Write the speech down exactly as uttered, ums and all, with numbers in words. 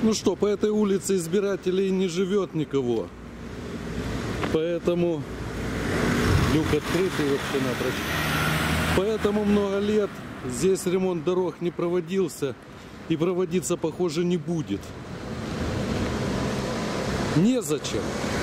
Ну что, по этой улице избирателей не живет никого. Поэтому люк открытый вообще напрочь. Поэтому много лет здесь ремонт дорог не проводился и проводиться, похоже, не будет. Незачем.